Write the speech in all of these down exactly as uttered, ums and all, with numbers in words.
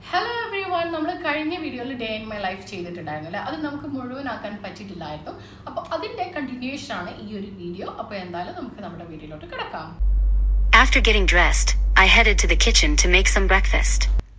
Hello everyone, നമ്മൾ കഴിഞ്ഞ വീഡിയോയിൽ ഡേ ഇൻ മൈ ലൈഫ് ചെയ്തിട്ടുണ്ടായിരുന്നില്ല. അത് നമുക്ക് മുഴുവനാക്കാൻ പറ്റിയിട്ടില്ലായിരുന്നു. അപ്പോൾ അതിന്റെ കണ്ടിന്യൂഷൻ ആണ് ഈ ഒരു വീഡിയോ. അപ്പോൾ എന്തായാലും നമുക്ക് നമ്മുടെ വീഡിയോയിലോട്ട് കിടക്കാം. After getting dressed, I headed to the kitchen to make some breakfast.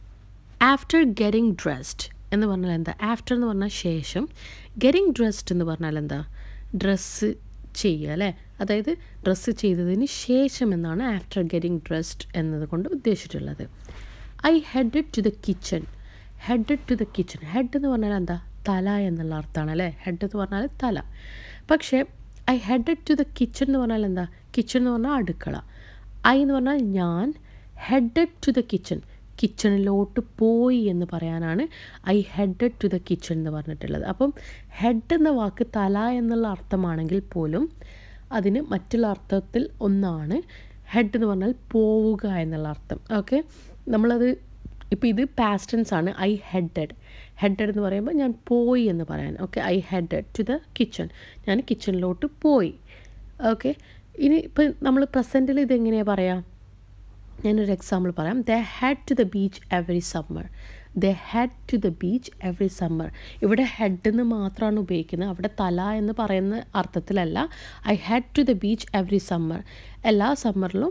After getting dressed എന്ന് പറഞ്ഞാൽ എന്താ? After എന്ന് പറഞ്ഞാൽ ശേഷം, getting dressed എന്ന് പറഞ്ഞാൽ എന്താ? ഡ്രസ്സ് ചെയ്യുക അല്ലേ? അതായത് ഡ്രസ്സ് ചെയ്തതിന് ശേഷം എന്നാണ് ആഫ്റ്റർ ഗെറ്റിംഗ് ഡ്രസ്ഡ് എന്നതുകൊണ്ട് ഉദ്ദേശിച്ചിട്ടുള്ളത്. I headed to the kitchen. Headed to the kitchen. Head എന്ന് പറഞ്ഞാൽ എന്താ? തല എന്നുള്ള അർത്ഥമാണ് അല്ലേ? ഹെഡ് എന്ന് പറഞ്ഞാൽ തല. പക്ഷേ I headed to the kitchen എന്ന് പറഞ്ഞാൽ എന്താ? കിച്ചൺ എന്ന് പറഞ്ഞാൽ അടുക്കള. I എന്ന് പറഞ്ഞാൽ ഞാൻ, headed to the kitchen കിച്ചണിലോട്ട് പോയി എന്ന് പറയാനാണ് I headed to the kitchen എന്ന് പറഞ്ഞിട്ടുള്ളത്. അപ്പം ഹെഡ് എന്ന വാക്ക് തല എന്നുള്ള അർത്ഥമാണെങ്കിൽ പോലും അതിന് മറ്റുള്ള അർത്ഥത്തിൽ ഒന്നാണ് ഹെഡ് എന്ന് പറഞ്ഞാൽ പോവുക എന്നുള്ള അർത്ഥം. ഓക്കെ, നമ്മളത് ഇപ്പോൾ ഇത് പാസ്റ്റ് ടെൻസ് ആണ്. ഐ ഹെഡഡ് ഹെഡഡ് എന്ന് പറയുമ്പോൾ ഞാൻ പോയി എന്ന് പറയാൻ. Okay, I headed to the kitchen, ഞാൻ കിച്ചണിലോട്ട് പോയി. ഓക്കെ, ഇനി ഇപ്പം നമ്മൾ പ്രസൻറ്റിൽ ഇതെങ്ങനെയാണ് പറയാം? ഞാനൊരു എക്സാമ്പിൾ പറയാം. They head to the beach every summer. They head to the beach every summer. ഇവിടെ ഹെഡ് എന്ന് മാത്രമാണ് ഉപയോഗിക്കുന്നത്, അവിടെ തല എന്ന് പറയുന്ന അർത്ഥത്തിലല്ല. I head to the beach every summer, എല്ലാ സമ്മറിലും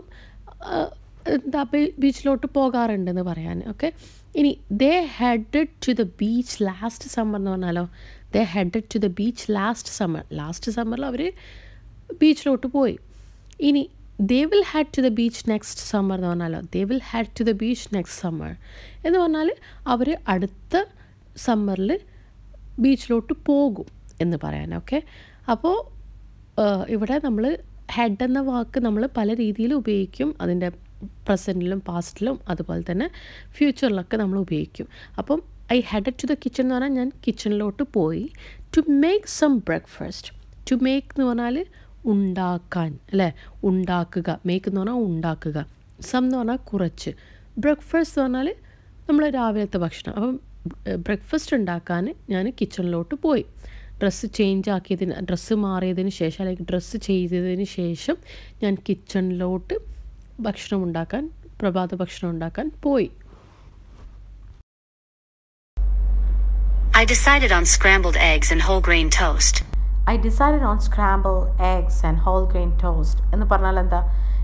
എന്താ ബീച്ചിലോട്ട് പോകാറുണ്ടെന്ന് പറയാൻ. ഓക്കെ, ഇനി they headed to the beach last summer എന്ന് പറഞ്ഞാലോ? They headed to the beach last summer, last സമ്മറിൽ അവർ ബീച്ചിലോട്ട് പോയി. ഇനി they will head to the beach next summer എന്ന് പറഞ്ഞാലോ? They will head to the beach next summer എന്ന് പറഞ്ഞാൽ അവർ അടുത്ത സമ്മറിൽ ബീച്ചിലോട്ട് പോകും എന്ന് പറയാൻ. ഓക്കെ, അപ്പോൾ ഇവിടെ നമ്മൾ ഹെഡ് എന്ന വാക്ക് നമ്മൾ പല രീതിയിൽ ഉപയോഗിക്കും. അതിൻ്റെ പ്രസൻറ്റിലും പാസ്റ്റിലും അതുപോലെ തന്നെ ഫ്യൂച്ചറിലൊക്കെ നമ്മൾ ഉപയോഗിക്കും. അപ്പം I headed to the kitchen എന്ന് പറഞ്ഞാൽ ഞാൻ കിച്ചണിലോട്ട് പോയി. To make some breakfast. To make എന്ന് പറഞ്ഞാൽ ഉണ്ടാക്കാൻ അല്ലേ? ഉണ്ടാക്കുക. മേക്ക് എന്ന് പറഞ്ഞാൽ ഉണ്ടാക്കുക. സം എന്ന് പറഞ്ഞാൽ കുറച്ച്. ബ്രേക്ക്ഫാസ്റ്റ് എന്ന് പറഞ്ഞാൽ നമ്മൾ രാവിലത്തെ ഭക്ഷണം. അപ്പം ബ്രേക്ക്ഫാസ്റ്റ് ഉണ്ടാക്കാൻ ഞാൻ കിച്ചണിലോട്ട് പോയി. ഡ്രസ്സ് ചേഞ്ച് ആക്കിയതിന് ഡ്രസ്സ് മാറിയതിന് ശേഷം അല്ലെങ്കിൽ ഡ്രസ്സ് ചെയ്തതിന് ശേഷം ഞാൻ കിച്ചണിലോട്ട് ഭക്ഷണം ഉണ്ടാക്കാൻ പ്രഭാത ഭക്ഷണം ഉണ്ടാക്കാൻ പോയി. I decided on scrambled eggs and whole grain toast. I decided on scrambled eggs and whole grain toast എന്ന് പറഞ്ഞാൽ എന്താ?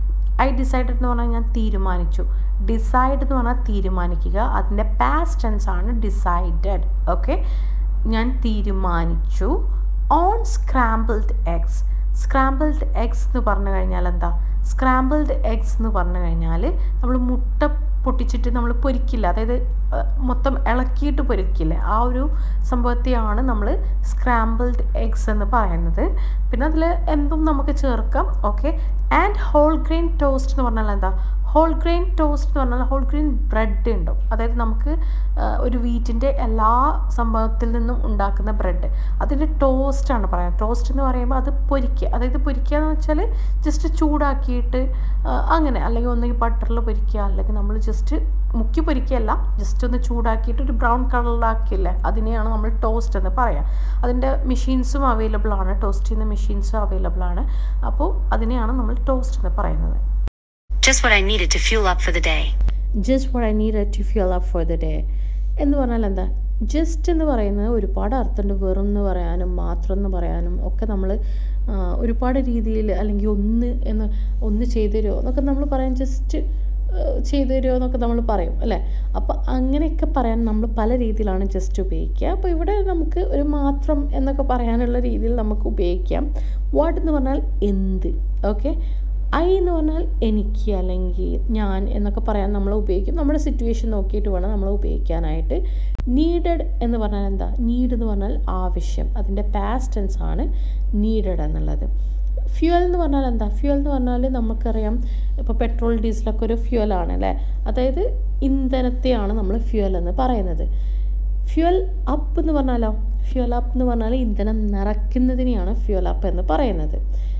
I decided എന്ന് പറഞ്ഞാൽ ഞാൻ തീരുമാനിച്ചു. ഡിസൈഡ് എന്ന് പറഞ്ഞാൽ തീരുമാനിക്കുക. അതിൻ്റെ പാസ്റ്റ് ടെൻസ് ആണ് ഡിസൈഡഡ്. ഓക്കെ, ഞാൻ തീരുമാനിച്ചു. On scrambled eggs. Scrambled eggs എന്ന് പറഞ്ഞു കഴിഞ്ഞാൽ എന്താ? സ്ക്രാമ്പിൾഡ് എഗ്സ് എന്ന് പറഞ്ഞു കഴിഞ്ഞാൽ നമ്മൾ മുട്ട പൊട്ടിച്ചിട്ട് നമ്മൾ പൊരിക്കില്ല, അതായത് മൊത്തം ഇളക്കിയിട്ട് പൊരിക്കില്ല, ആ ഒരു സംഭവത്തെയാണ് നമ്മൾ സ്ക്രാമ്പിൾഡ് എഗ്സ് എന്ന് പറയുന്നത്. പിന്നെ അതിൽ എന്തും നമുക്ക് ചേർക്കാം. Okay, and whole grain toast എന്ന് പറഞ്ഞാൽ എന്താ? ഹോൾ ഗ്രെയിൻ ടോസ്റ്റ് എന്ന് പറഞ്ഞാൽ ഹോൾ ഗ്രെയിൻ ബ്രെഡ് ഉണ്ടാവും. അതായത് നമുക്ക് ഒരു വീറ്റിൻ്റെ എല്ലാ സംഭവത്തിൽ നിന്നും ഉണ്ടാക്കുന്ന ബ്രെഡ്, അതിൻ്റെ ടോസ്റ്റാണ് പറയുന്നത്. ടോസ്റ്റ് എന്ന് പറയുമ്പോൾ അത് പൊരിക്കുക, അതായത് പൊരിക്കുക എന്ന് വെച്ചാൽ ജസ്റ്റ് ചൂടാക്കിയിട്ട് അങ്ങനെ, അല്ലെങ്കിൽ ഒന്നെങ്കിൽ ബട്ടറിൽ പൊരിക്കുക, അല്ലെങ്കിൽ നമ്മൾ ജസ്റ്റ് മുക്കി പൊരിക്കുകയല്ല, ജസ്റ്റ് ഒന്ന് ചൂടാക്കിയിട്ട് ഒരു ബ്രൗൺ കളറിലാക്കിയില്ലേ, അതിനെയാണ് നമ്മൾ ടോസ്റ്റ് എന്ന് പറയാം. അതിൻ്റെ മെഷീൻസും അവൈലബിൾ ആണ്, ടോസ്റ്റ് ചെയ്യുന്ന മെഷീൻസും അവൈലബിൾ ആണ്. അപ്പോൾ അതിനെയാണ് നമ്മൾ ടോസ്റ്റ് എന്ന് പറയുന്നത്. Just what I needed to fuel up for the day. Just what I needed to fuel up for the day എന്ന് പറഞ്ഞാൽ എന്താ? ജസ്റ്റ് എന്ന് പറയുന്നത് ഒരുപാട് അർത്ഥമുണ്ട്. വെറും എന്ന് പറയാനും മാത്രം എന്ന് പറയാനും ഒക്കെ നമ്മൾ ഒരുപാട് രീതിയിൽ, അല്ലെങ്കിൽ ഒന്ന് എന്ന് ഒന്ന് ചെയ്തു തരുമോ എന്നൊക്കെ നമ്മൾ പറയാൻ, ജസ്റ്റ് ചെയ്തു തരുമോ എന്നൊക്കെ നമ്മൾ പറയും അല്ലേ? അപ്പോൾ അങ്ങനെയൊക്കെ പറയാൻ നമ്മൾ പല രീതിയിലാണ് ജസ്റ്റ് ഉപയോഗിക്കുക. അപ്പോൾ ഇവിടെ നമുക്ക് ഒരു മാത്രം എന്നൊക്കെ പറയാനുള്ള രീതിയിൽ നമുക്ക് ഉപയോഗിക്കാം. വാട്ട് എന്ന് പറഞ്ഞാൽ എന്ത്. ഓക്കെ, ഐ എന്ന് പറഞ്ഞാൽ എനിക്ക് അല്ലെങ്കിൽ ഞാൻ എന്നൊക്കെ പറയാൻ നമ്മൾ ഉപയോഗിക്കും. നമ്മുടെ സിറ്റുവേഷൻ നോക്കിയിട്ട് വേണം നമ്മൾ ഉപയോഗിക്കാനായിട്ട്. നീഡഡ് എന്ന് പറഞ്ഞാൽ എന്താ? നീഡ് എന്ന് പറഞ്ഞാൽ ആവശ്യം, അതിൻ്റെ പാസ്റ്റ് ടെൻസ് ആണ് നീഡഡ് എന്നുള്ളത്. ഫ്യൂവൽ എന്ന് പറഞ്ഞാൽ എന്താ? ഫ്യൂവൽ എന്ന് പറഞ്ഞാൽ നമുക്കറിയാം, ഇപ്പോൾ പെട്രോൾ ഡീസലൊക്കെ ഒരു ഫ്യൂവലാണ് അല്ലേ? അതായത് ഇന്ധനത്തെയാണ് നമ്മൾ ഫ്യൂവൽ എന്ന് പറയുന്നത്. ഫ്യൂവൽ അപ്പ് എന്ന് പറഞ്ഞാലോ? ഫ്യൂവൽ അപ്പ് എന്ന് പറഞ്ഞാൽ ഇന്ധനം നിറയ്ക്കുന്നതിനെയാണ് ഫ്യൂവൽ അപ്പ് എന്ന് പറയുന്നത്.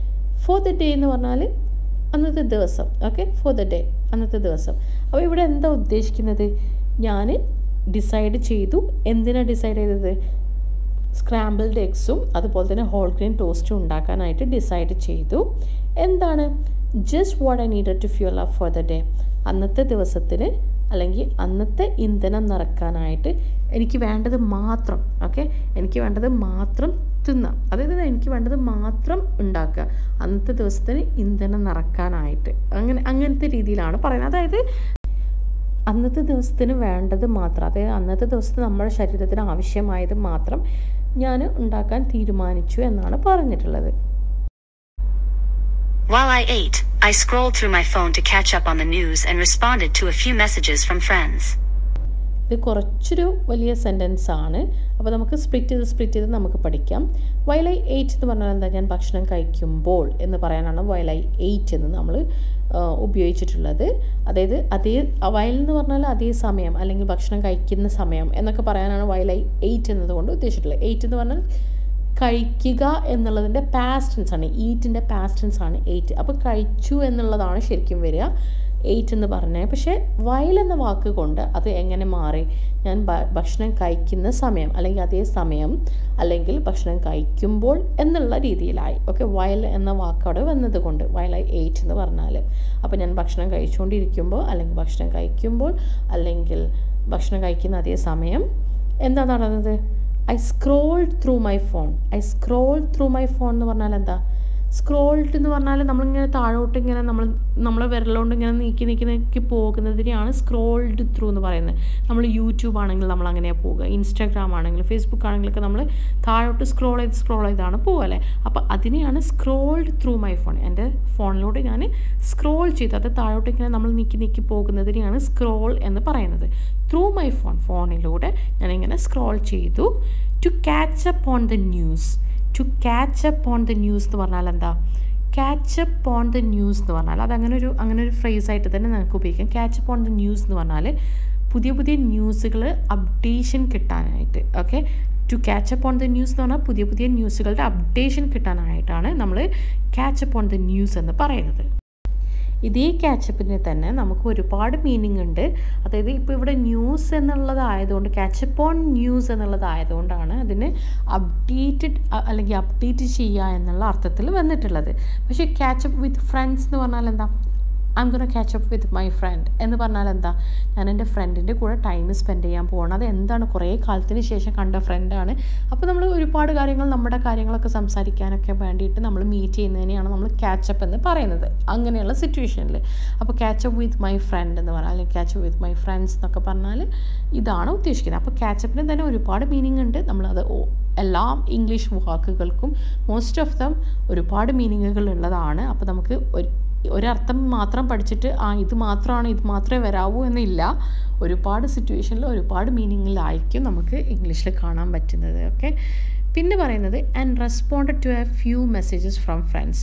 ഫോർ ദ ഡേ എന്ന് പറഞ്ഞാൽ അന്നത്തെ ദിവസം. ഓക്കെ, ഫോർ ദ ഡേ അന്നത്തെ ദിവസം. അപ്പോൾ ഇവിടെ എന്താ ഉദ്ദേശിക്കുന്നത്? ഞാൻ ഡിസൈഡ് ചെയ്തു. എന്തിനാണ് ഡിസൈഡ് ചെയ്തത്? സ്ക്രാമ്പിൾഡ് എഗ്സും അതുപോലെ തന്നെ ഹോൾ ഗ്രെയിൻ ടോസ്റ്റും ഉണ്ടാക്കാനായിട്ട് ഡിസൈഡ് ചെയ്തു. എന്താണ്? Just what I needed to fuel up for the day. അന്നത്തെ ദിവസത്തിന് അല്ലെങ്കിൽ അന്നത്തെ ഇന്ധനം നിറക്കാനായിട്ട് എനിക്ക് വേണ്ടത് മാത്രം ഓക്കെ എനിക്ക് വേണ്ടത് മാത്രം തിന്നാം, അതായത് എനിക്ക് വേണ്ടത് മാത്രം ഉണ്ടാക്കുക അന്നത്തെ ദിവസത്തിന് ഇന്ധനം നിറക്കാനായിട്ട്. അങ്ങനെ അങ്ങനത്തെ രീതിയിലാണ് പറയുന്നത്. അതായത് അന്നത്തെ ദിവസത്തിന് വേണ്ടത് മാത്രം, അതായത് അന്നത്തെ ദിവസത്തിന് നമ്മുടെ ശരീരത്തിന് ആവശ്യമായത് മാത്രം ഞാൻ ഉണ്ടാക്കാൻ തീരുമാനിച്ചു എന്നാണ് പറഞ്ഞിട്ടുള്ളത്. While I ate, I scrolled through my phone to catch up on the news and responded to a few messages from friends. ഇത് കുറച്ചൊരു വലിയ സെൻറ്റൻസ് ആണ്. അപ്പോൾ നമുക്ക് സ്പ്ലിറ്റ് ചെയ്ത് സ്പ്ലിറ്റ് ചെയ്ത് നമുക്ക് പഠിക്കാം. വൈൽ ഐ എയ്റ്റ് എന്ന് പറഞ്ഞാൽ എന്താ, ഞാൻ ഭക്ഷണം കഴിക്കുമ്പോൾ എന്ന് പറയാനാണ് വൈൽ ഐ എയ്റ്റ് എന്ന് നമ്മൾ ഉപയോഗിച്ചിട്ടുള്ളത്. അതായത് അതേ വയൽ എന്ന് പറഞ്ഞാൽ അതേ സമയം അല്ലെങ്കിൽ ഭക്ഷണം കഴിക്കുന്ന സമയം എന്നൊക്കെ പറയാനാണ് വൈൽ ഐ എയ്റ്റ് എന്നതുകൊണ്ട് ഉദ്ദേശിച്ചിട്ടുള്ളത്. എയ്റ്റ് എന്ന് പറഞ്ഞാൽ കഴിക്കുക എന്നുള്ളതിൻ്റെ പാസ്റ്റ് ടെൻസ് ആണ്, ഈറ്റിൻ്റെ പാസ്റ്റ് ടെൻസ് ആണ് എയ്റ്റ്. അപ്പോൾ കഴിച്ചു എന്നുള്ളതാണ് ശരിക്കും വരിക എയ്റ്റ് എന്ന് പറഞ്ഞത്. പക്ഷേ വയൽ എന്ന വാക്ക് കൊണ്ട് അത് എങ്ങനെ മാറി, ഞാൻ ഭക്ഷണം കഴിക്കുന്ന സമയം അല്ലെങ്കിൽ അതേ സമയം അല്ലെങ്കിൽ ഭക്ഷണം കഴിക്കുമ്പോൾ എന്നുള്ള രീതിയിലായി. ഓക്കെ, വയൽ എന്ന വാക്ക് അവിടെ വന്നത് കൊണ്ട് വയൽ ഐ എയ്റ്റ് എന്ന് പറഞ്ഞാൽ, അപ്പോൾ ഞാൻ ഭക്ഷണം കഴിച്ചുകൊണ്ടിരിക്കുമ്പോൾ അല്ലെങ്കിൽ ഭക്ഷണം കഴിക്കുമ്പോൾ അല്ലെങ്കിൽ ഭക്ഷണം കഴിക്കുന്ന അതേ സമയം എന്താ നടന്നത്, I scrolled through my phone. I scrolled through my phone എന്ന് പറഞ്ഞാൽ എന്താ, സ്ക്രോൾഡ് എന്ന് പറഞ്ഞാൽ നമ്മളിങ്ങനെ താഴോട്ട് ഇങ്ങനെ നമ്മൾ നമ്മളെ വിരലുകൊണ്ട് ഇങ്ങനെ നീക്കി നീക്കി നീക്കി പോകുന്നതിനെയാണ് സ്ക്രോൾഡ് ത്രൂ എന്ന് പറയുന്നത്. നമ്മൾ യൂട്യൂബ് ആണെങ്കിൽ നമ്മൾ അങ്ങനെയാണ് പോവുക, ഇൻസ്റ്റാഗ്രാം ആണെങ്കിലും ഫേസ്ബുക്ക് ആണെങ്കിലൊക്കെ നമ്മൾ താഴോട്ട് സ്ക്രോൾ ചെയ്ത് സ്ക്രോൾ ചെയ്താണ് പോവുക അല്ലേ. അപ്പോൾ അതിനെയാണ് സ്ക്രോൾഡ് ത്രൂ മൈ ഫോൺ. എൻ്റെ ഫോണിലൂടെ ഞാൻ സ്ക്രോൾ ചെയ്തു, അത് താഴോട്ട് ഇങ്ങനെ നമ്മൾ നീക്കി നീക്കി പോകുന്നതിനെയാണ് സ്ക്രോൾ എന്ന് പറയുന്നത്. ത്രൂ മൈ ഫോൺ, ഫോണിലൂടെ ഞാനിങ്ങനെ സ്ക്രോൾ ചെയ്തു. To catch up on the news. To catch up on the news എന്ന് പറഞ്ഞാൽ എന്താ, catch up on the news എന്ന് പറഞ്ഞാൽ അത് അങ്ങനെ ഒരു അങ്ങനെ ഒരു ഫ്രേസായിട്ട് തന്നെ നമുക്ക് ഉപയോഗിക്കാം. Catch up on the news എന്ന് പറഞ്ഞാൽ പുതിയ പുതിയ ന്യൂസുകൾ അപ്ഡേഷൻ കിട്ടാനായിട്ട്. Okay, to catch up on the news എന്ന് പറഞ്ഞാൽ പുതിയ പുതിയ ന്യൂസുകളുടെ അപ്ഡേഷൻ കിട്ടാനായിട്ടാണ് നമ്മൾ catch up on the news എന്ന് പറയുന്നത്. ഇതേ ക്യാച്ചപ്പിന് തന്നെ നമുക്ക് ഒരുപാട് മീനിങ് ഉണ്ട്. അതായത് ഇപ്പോൾ ഇവിടെ ന്യൂസ് എന്നുള്ളതായതുകൊണ്ട് ക്യാച്ചപ്പ് ഓൺ ന്യൂസ് എന്നുള്ളതായതുകൊണ്ടാണ് അതിന് അപ്ഡേറ്റഡ് അല്ലെങ്കിൽ അപ്ഡേറ്റ് ചെയ്യുക എന്നുള്ള അർത്ഥത്തിൽ വന്നിട്ടുള്ളത്. പക്ഷേ ക്യാച്ചപ്പ് വിത്ത് ഫ്രണ്ട്സ് എന്ന് പറഞ്ഞാൽ എന്താ, I'm gonna catch up with my friend എന്ന് പറഞ്ഞാൽ എന്താ, ഞാൻ എൻ്റെ ഫ്രണ്ടിൻ്റെ കൂടെ ടൈം സ്പെൻഡ് ചെയ്യാൻ പോകണം. അത് എന്താണ്, കുറേ കാലത്തിന് ശേഷം കണ്ട ഫ്രണ്ടാണ്. അപ്പോൾ നമ്മൾ ഒരുപാട് കാര്യങ്ങൾ നമ്മുടെ കാര്യങ്ങളൊക്കെ സംസാരിക്കാനൊക്കെ വേണ്ടിയിട്ട് നമ്മൾ മീറ്റ് ചെയ്യുന്നതിനെയാണ് നമ്മൾ ക്യാച്ചപ്പ് എന്ന് പറയുന്നത് അങ്ങനെയുള്ള സിറ്റുവേഷനിൽ. അപ്പോൾ ക്യാച്ചപ്പ് വിത്ത് മൈ ഫ്രണ്ട് എന്ന് പറഞ്ഞാൽ അല്ലെങ്കിൽ ക്യാച്ചപ്പ് വിത്ത് മൈ ഫ്രണ്ട്സ് എന്നൊക്കെ പറഞ്ഞാൽ ഇതാണ് ഉദ്ദേശിക്കുന്നത്. അപ്പോൾ ക്യാച്ചപ്പിന് തന്നെ ഒരുപാട് മീനിങ് ഉണ്ട്. നമ്മളത് എല്ലാ ഇംഗ്ലീഷ് വാക്കുകൾക്കും മോസ്റ്റ് ഓഫ് ദം ഒരുപാട് മീനിങ്ങുകൾ ഉള്ളതാണ്. അപ്പോൾ നമുക്ക് ഒരു ഒരർത്ഥം മാത്രം പഠിച്ചിട്ട് ആ ഇത് മാത്രമാണ് ഇത് മാത്രമേ വരാവൂ എന്നില്ല. ഒരുപാട് സിറ്റുവേഷനിൽ ഒരുപാട് മീനിങ്ങിലായിരിക്കും നമുക്ക് ഇംഗ്ലീഷിൽ കാണാൻ പറ്റുന്നത്. ഓക്കെ, പിന്നെ പറയുന്നത് and responded to a few messages from friends.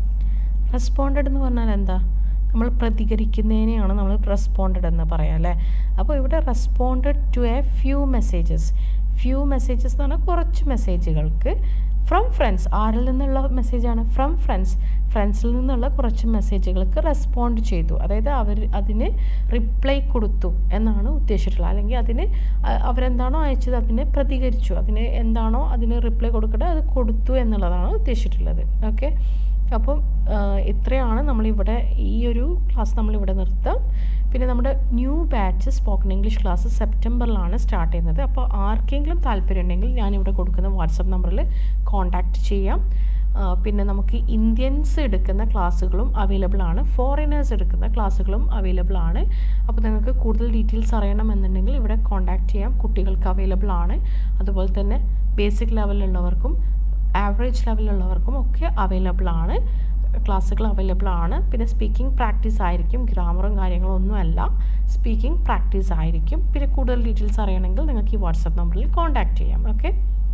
Responded എന്ന് പറഞ്ഞാൽ എന്താ, നമ്മൾ പ്രതികരിക്കുന്നതിനെയാണ് നമ്മൾ റെസ്പോണ്ടഡ് എന്ന് പറയാം അല്ലേ. അപ്പോൾ ഇവിടെ responded to a few messages. Few messages എന്ന് പറഞ്ഞാൽ കുറച്ച് മെസ്സേജുകൾക്ക് ഫ്രം ഫ്രണ്ട്സ്, ആരിൽ നിന്നുള്ള മെസ്സേജാണ്, ഫ്രം ഫ്രണ്ട്സ്, ഫ്രണ്ട്സിൽ നിന്നുള്ള കുറച്ച് മെസ്സേജുകൾക്ക് റെസ്പോണ്ട് ചെയ്തു. അതായത് അവർ അതിന് റിപ്ലൈ കൊടുത്തു എന്നാണ് ഉദ്ദേശിച്ചിട്ടുള്ളത്. അല്ലെങ്കിൽ അതിന് അവരെന്താണോ അയച്ചത് അതിന് പ്രതികരിച്ചു, അതിന് എന്താണോ അതിന് റിപ്ലൈ കൊടുക്കട്ടെ അത് കൊടുത്തു എന്നുള്ളതാണ് ഉദ്ദേശിച്ചിട്ടുള്ളത്. ഓക്കെ, അപ്പം ഇത്രയാണ് നമ്മളിവിടെ ഈ ഒരു ക്ലാസ് നമ്മളിവിടെ നിർത്താം. പിന്നെ നമ്മുടെ new batch spoken English class സെപ്റ്റംബറിലാണ് സ്റ്റാർട്ട് ചെയ്യുന്നത്. അപ്പോൾ ആർക്കെങ്കിലും താല്പര്യം ഉണ്ടെങ്കിൽ ഞാനിവിടെ കൊടുക്കുന്ന വാട്സപ്പ് നമ്പറിൽ കോൺടാക്റ്റ് ചെയ്യാം. പിന്നെ നമുക്ക് ഇന്ത്യൻസ് എടുക്കുന്ന ക്ലാസ്സുകളും അവൈലബിൾ ആണ്, ഫോറിനേഴ്സ് എടുക്കുന്ന ക്ലാസ്സുകളും അവൈലബിൾ ആണ്. അപ്പോൾ നിങ്ങൾക്ക് കൂടുതൽ ഡീറ്റെയിൽസ് അറിയണമെന്നുണ്ടെങ്കിൽ ഇവിടെ കോൺടാക്റ്റ് ചെയ്യാം. കുട്ടികൾക്ക് അവൈലബിൾ ആണ്, അതുപോലെ തന്നെ ബേസിക് ലെവലിലുള്ളവർക്കും ആവറേജ് ലെവലിലുള്ളവർക്കും ഒക്കെ അവൈലബിൾ ആണ്, ക്ലാസ്സുകൾ അവൈലബിൾ ആണ്. പിന്നെ സ്പീക്കിംഗ് പ്രാക്ടീസ് ആയിരിക്കും, ഗ്രാമറും കാര്യങ്ങളും ഒന്നുമല്ല, സ്പീക്കിംഗ് പ്രാക്ടീസ് ആയിരിക്കും. പിന്നെ കൂടുതൽ ഡീറ്റെയിൽസ് അറിയണമെങ്കിൽ നിങ്ങൾക്ക് ഈ വാട്സപ്പ് നമ്പറിൽ കോൺടാക്റ്റ് ചെയ്യാം. ഓക്കെ,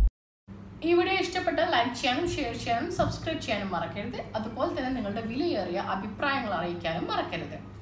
ഈ വീഡിയോ ഇഷ്ടപ്പെട്ട ലൈക്ക് ചെയ്യാനും ഷെയർ ചെയ്യാനും സബ്സ്ക്രൈബ് ചെയ്യാനും മറക്കരുത്. അതുപോലെ തന്നെ നിങ്ങളുടെ വിലയേറിയ അഭിപ്രായങ്ങൾ അറിയിക്കാനും മറക്കരുത്.